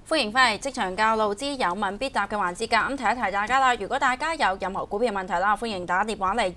歡迎翻嚟職場教路之有問必答嘅環節㗎。咁提一提大家啦，如果大家有任何股票問題啦，歡迎打電話嚟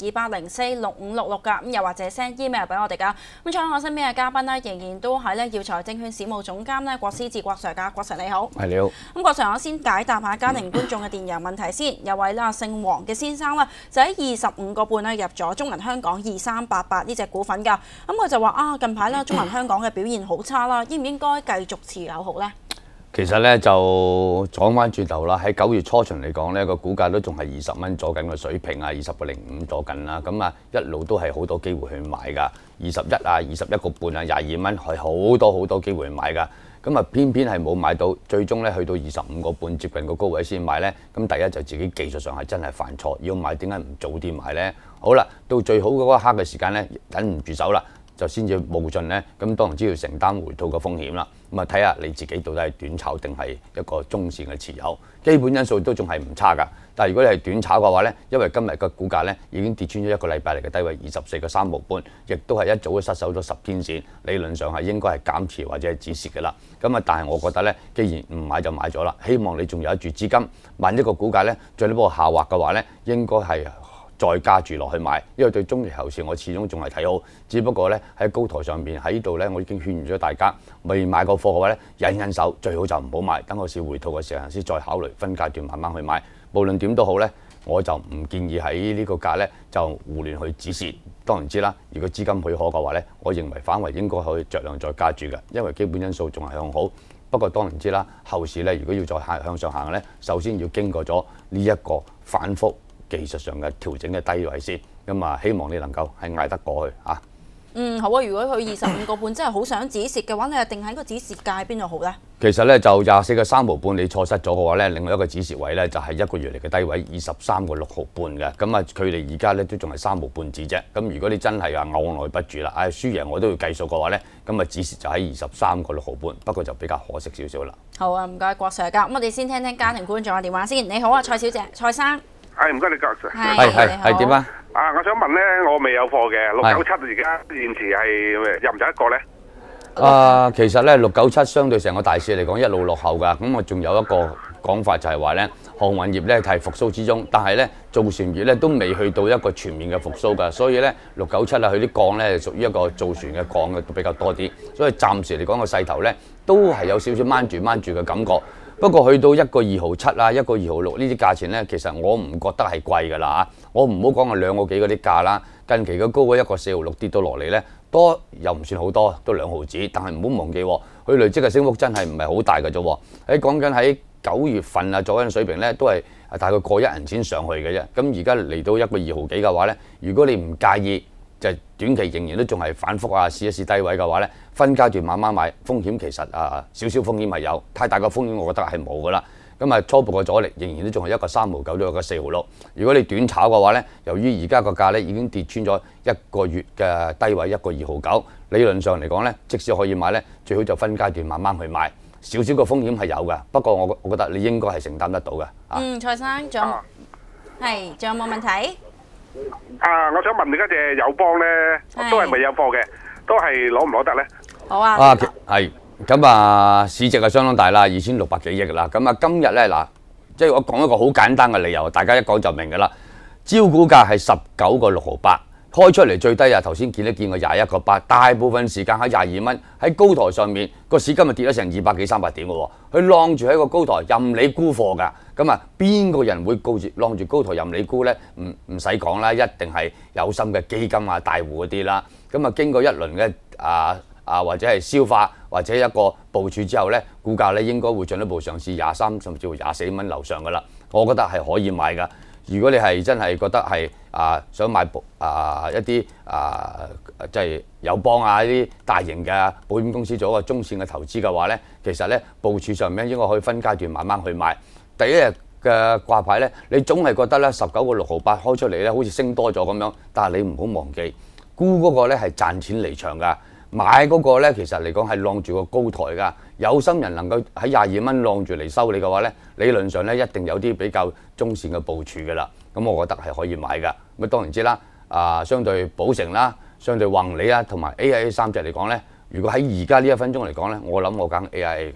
28046566㗎。咁又或者 send email 俾我哋㗎。咁坐喺我身邊嘅嘉賓呢，仍然都係咧耀才證券事務總監咧郭思治郭 Sir 㗎。郭 Sir 你好。 係你好。 咁郭 Sir，我先解答下家庭觀眾嘅電郵問題先。有位啦姓黃嘅先生啦，就喺25個半咧入咗中銀香港2388呢隻股份㗎。咁佢就話啊，近排啦中銀香港嘅表現好差啦，應唔應該繼續持有好呢？ 其實咧就講翻轉頭啦，喺9月初旬嚟講咧，個股價都仲係20蚊左緊嘅水平啊，20個05左緊啦。咁啊一路都係好多機會去買㗎，21啊、21個半啊、22蚊係好多機會去買㗎。咁啊偏偏係冇買到，最終咧去到25個半接近個高位先買咧。咁第一就自己技術上係真係犯錯，要買點解唔早啲買咧？好啦，到最好嗰一刻嘅時間咧，忍唔住手啦。就先至冒進咧，咁當然知要承擔回吐嘅風險啦。咁啊睇下你自己到底係短炒定係一個中線嘅持有，基本因素都仲係唔差㗎。但係如果你係短炒嘅話咧，因為今日嘅股價咧已經跌穿咗一個禮拜嚟嘅低位24個3毫半，亦都係一早都失守咗10天線，理論上係應該係減持或者係止蝕㗎啦。咁啊，但係我覺得咧，既然唔買就買咗啦，希望你仲有一注資金，萬一個股價咧進一步下滑嘅話咧，應該係再加注落去買，因為對中期後市我始終仲係睇好，只不過咧喺高台上邊喺呢度咧，我已經勸咗大家未買過貨嘅話咧，忍手，最好就唔好買，等個市回吐嘅時候先再考慮分階段慢慢去買。無論點都好咧，我就唔建議喺呢個價咧就胡亂去止蝕。當然知啦，如果資金許可嘅話咧，我認為反為應該可以酌量再加注嘅，因為基本因素仲係向好。不過當然知啦，後市咧如果要再向上行咧，首先要經過咗呢一個反覆技術上嘅調整嘅低位先，咁啊希望你能夠係捱得過去嚇。 好啊！如果佢25個半真係好想止蝕嘅話，你係定喺個止蝕界喺邊度好咧？ 其實咧就24個3毫半，你錯失咗嘅話咧，另外一個止蝕位咧就係1個月嚟嘅低位23個6毫半嘅，咁啊距離而家咧都仲係3毫半止啫。咁如果你真係話按捺不住啦，輸贏我都要計數嘅話咧，咁啊止蝕就喺23個6毫半，不過就比較可惜少少啦。 好啊，唔該郭 Sir 㗎。咁我哋先聽聽家庭觀眾嘅電話先。你好啊，蔡小姐，蔡生。 係唔該你郭 Sir。 係點啊？ 我想問咧，我未有貨嘅697而家現時係入唔入一個咧？ 其實咧697相對成個大市嚟講一路落後㗎。咁我仲有一個講法就係話咧，航運業咧係復甦之中，但係咧造船業咧都未去到一個全面嘅復甦㗎。所以咧697啊，佢啲鋼咧屬於一個造船嘅鋼嘅比較多啲，所以暫時嚟講個勢頭咧都係有少少掹住嘅感覺。不過去到1個2毫7啊，1個2毫6呢啲價錢咧，其實我唔覺得係貴㗎啦嚇。我唔好講係2個幾嗰啲價啦，近期嘅高位1個4毫6跌到落嚟咧，多又唔算好多，都2毫子。但係唔好忘記，佢累積嘅升幅真係唔係好大嘅啫。講緊喺9月份啊，左緊水平咧都係大概過1銀錢上去嘅啫。咁而家嚟到1個2毫幾嘅話咧，如果你唔介意，就短期仍然都仲係反覆啊，試一試低位嘅話咧，分階段慢慢買，風險其實少少風險係有，太大嘅風險我覺得係冇㗎啦。咁啊初步嘅阻力仍然都仲係1個3毫9到1個4毫6。如果你短炒嘅話咧，由於而家個價咧已經跌穿咗1個月嘅低位1個2毫9，理論上嚟講咧，即使可以買咧，最好就分階段慢慢去買，少少嘅風險係有㗎。不過我覺得你應該係承擔得到嘅。 蔡生，仲有冇問題？ 我想問你嗰隻友邦咧，都係未有貨嘅，都係攞唔攞得咧？ 好啊。 係咁啊，市值係相當大啦，2600幾億啦。咁啊，今日咧嗱，即係我講一個好簡單嘅理由，大家一講就明㗎啦。招股價係19個6毫8，開出嚟最低啊，頭先見過21個8，大部分時間喺22蚊，喺高台上面個市今日跌咗成200幾300點嘅喎，佢晾住喺個高台任你沽貨㗎。咁啊，邊個人會晾住高台任你沽咧？唔使講啦，一定係有心嘅基金啊、大戶嗰啲啦。咁啊，經過一輪嘅或者係消化或者一個部署之後咧，股價咧應該會進一步上試23甚至乎24蚊樓上㗎啦。我覺得係可以買㗎。如果你係真係覺得係想買一啲即係友邦啊呢啲大型嘅保險公司做一個中線嘅投資嘅話咧，其實咧部署上面應該可以分階段慢慢去買。第一日嘅掛牌咧，你總係覺得咧19個6毫8開出嚟咧，好似升多咗咁樣。但係你唔好忘記，沽嗰個咧係賺錢離場㗎，買嗰個咧其實嚟講係晾住個高台㗎。有心人能夠喺22蚊晾住嚟收你嘅話咧，理論上咧一定有啲比較中線嘅部署㗎啦。咁我覺得係可以買㗎。咁當然知啦，相對寶城啦、相對宏利啦同埋 AIA 3隻嚟講咧，如果喺而家呢1分鐘嚟講咧，我諗我揀 AIA 㗎啦。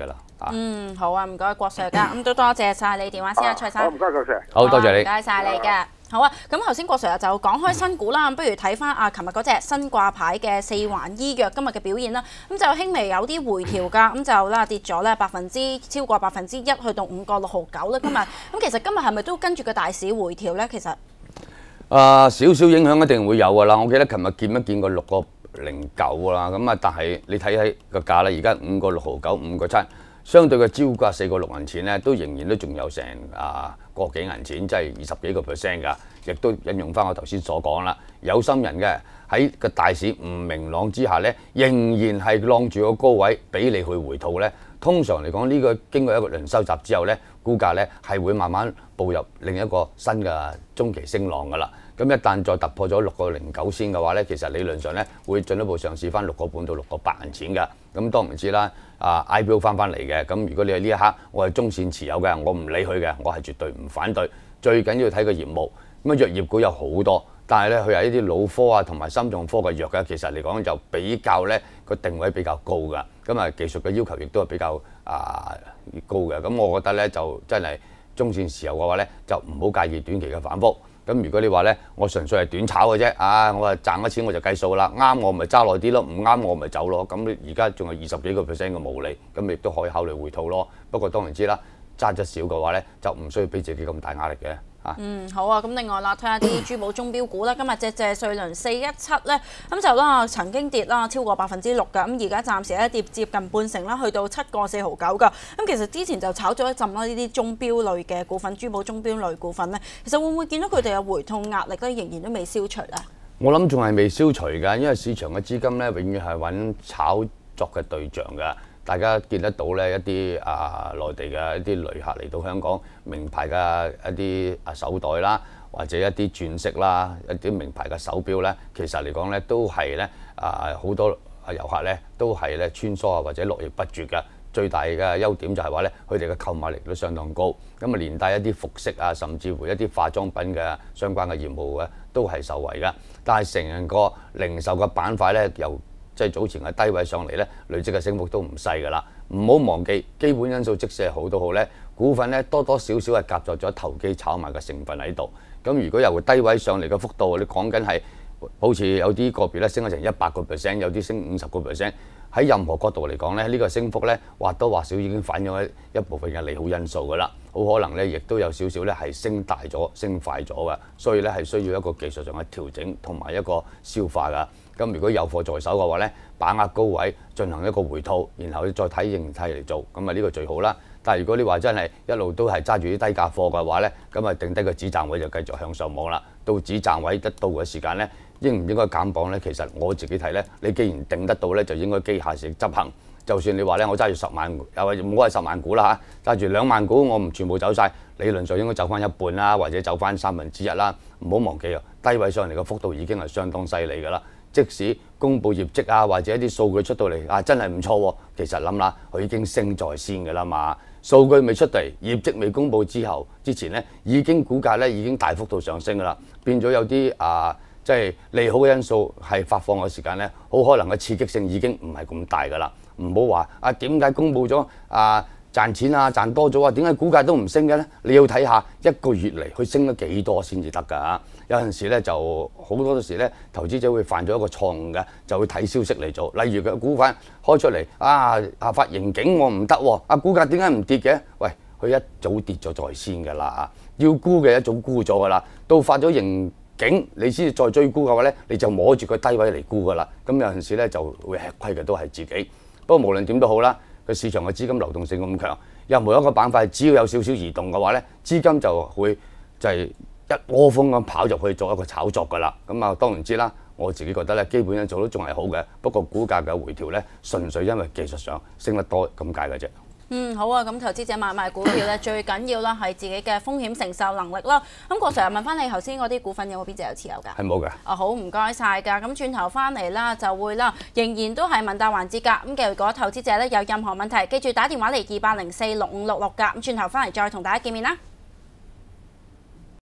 嗯，好啊，唔該郭 Sir 㗎，咁都多謝晒你電話先啊，蔡生。 好，唔該，郭 Sir。 好多謝你。 唔該晒你嘅。好啊，咁頭先郭 Sir 就講開新股啦，不如睇翻琴日嗰隻新掛牌嘅四環醫藥今日嘅表現啦，咁就輕微有啲回調㗎，咁就啦跌咗咧超過1%，去到5個6毫9啦今日。咁其實今日係咪都跟住個大市回調咧？其實少少影響一定會有㗎啦。我記得琴日見一見過6個09啦，咁啊，但係你睇睇個價咧，而家5個6毫9、5個7，相對嘅招價4個6銀錢咧，都仍然都仲有成個幾銀錢，即係20幾個%㗎。亦都引用翻我頭先所講啦，有心人嘅喺個大市唔明朗之下咧，仍然係晾住個高位俾你去回吐咧。通常嚟講，呢個經過一個輪收集之後咧，股價咧係會慢慢步入另一個新嘅中期升浪㗎啦。咁一旦再突破咗6個09先嘅話咧，其實理論上咧會進一步嘗試翻6個半到6個8銀錢㗎。咁當然知啦，IPO 翻嚟嘅，咁如果你係呢一刻我係中線持有嘅，我唔理佢嘅，我係絕對唔反對。最緊要睇個業務。咁藥業股有好多，但係咧佢係一啲腦科啊同埋心臟科嘅藥嘅，其實嚟講就比較咧個定位比較高㗎。咁啊技術嘅要求亦都係比較高嘅。咁我覺得咧就真係中線持有嘅話咧，就唔好介意短期嘅反覆。咁如果你話咧，我純粹係短炒嘅啫，我係賺咗錢我就計數啦，啱我咪揸耐啲咯，唔啱我咪走咯。咁而家仲有20幾個%嘅毛利，咁亦都可以考慮回吐咯。不過當然知啦，揸得少嘅話咧，就唔需要俾自己咁大壓力嘅。 好啊，咁另外啦，睇下啲珠寶鐘錶股啦，今日隻瑞麟417咧，咁就啦曾經跌啦超過6%㗎，咁而家暫時咧跌接近半成啦，去到7個4毫9㗎。咁其實之前就炒咗一陣啦，呢啲鐘錶類嘅股份、珠寶鐘錶類股份咧，其實會唔會見到佢哋嘅回吐壓力咧，仍然都未消除咧？ 我諗仲係未消除㗎，因為市場嘅資金咧，永遠係揾炒作嘅對象㗎。大家見得到咧，一啲內地嘅一啲旅客嚟到香港，名牌嘅一啲手袋啦，或者一啲鑽飾啦，一啲名牌嘅手錶咧，其實嚟講咧都係咧好多遊客咧都係咧穿梭或者絡繹不絕嘅。最大嘅優點就係話咧，佢哋嘅購買力都相當高，咁啊連帶一啲服飾啊，甚至乎一啲化妝品嘅相關嘅業務咧，都係受惠㗎。但係成個零售嘅板塊咧，由即係早前嘅低位上嚟咧，累積嘅升幅都唔細㗎啦。唔好忘記基本因素，即使係好都好咧，股份咧多多少少係夾雜咗投機炒賣嘅成分喺度。咁如果由低位上嚟嘅幅度，你講緊係好似有啲個別咧升咗成100個%，有啲升50個%。喺任何角度嚟講咧，呢個升幅咧或多或少已經反映咗一部分嘅利好因素㗎啦。好可能咧，亦都有少少咧係升大咗、升快咗嘅，所以咧係需要一個技術上嘅調整同埋一個消化㗎。咁如果有貨在手嘅話咧，把握高位進行一個回吐，然後再睇形態嚟做，咁啊呢個最好啦。但係如果你話真係一路都係揸住啲低價貨嘅話咧，咁啊定低個止賺位就繼續向上望啦。到止賺位得到嘅時間咧，應唔應該減磅咧？其實我自己睇咧，你既然定得到咧，就應該機械式執行。就算你話咧，我揸住10萬，又或者唔好係10萬股啦嚇，揸住2萬股，我唔全部走晒，理論上應該走翻一半啦，或者走翻1/3啦。唔好忘記啊，低位上嚟嘅幅度已經係相當犀利㗎啦。即使公佈業績啊，或者一啲數據出到嚟真係唔錯喎，其實諗啦，佢已經升在先㗎啦嘛。數據未出嚟，業績未公佈之前咧，已經股價咧已經大幅度上升㗎啦，變咗有啲即係利好嘅因素係發放嘅時間咧，好可能嘅刺激性已經唔係咁大㗎啦。唔好話點解公佈咗賺錢賺多咗點解股價都唔升嘅咧？你要睇下一個月嚟佢升咗幾多先至得㗎。有陣時咧就好多時咧，投資者會犯咗一個錯誤嘅，就會睇消息嚟做。例如個股份開出嚟發盈警我唔得喎，股價點解唔跌嘅？喂，佢一早跌咗在先㗎啦，要沽嘅一早沽咗㗎啦，到發咗盈警你先至再追沽嘅話咧，你就摸住個低位嚟沽㗎啦。咁有陣時咧就會吃虧嘅都係自己。不過無論點都好啦，個市場嘅資金流動性咁強，任何一個板塊只要有少少移動嘅話咧，資金就會就係一窩蜂咁跑入去做一個炒作㗎啦。咁當然知啦，我自己覺得咧基本因素都仲係好嘅，不過股價嘅回調咧純粹因為技術上升得多咁解嘅啫。 好啊，咁投資者買賣股票咧最緊要啦係自己嘅風險承受能力啦。咁郭 Sir 問翻你頭先嗰啲股份有冇邊隻有持有㗎？ 係冇嘅。 好，唔該晒㗎。咁轉頭翻嚟啦，就會啦，仍然都係問答環節㗎。咁如果投資者咧有任何問題，記住打電話嚟28046566㗎。咁轉頭翻嚟再同大家見面啦。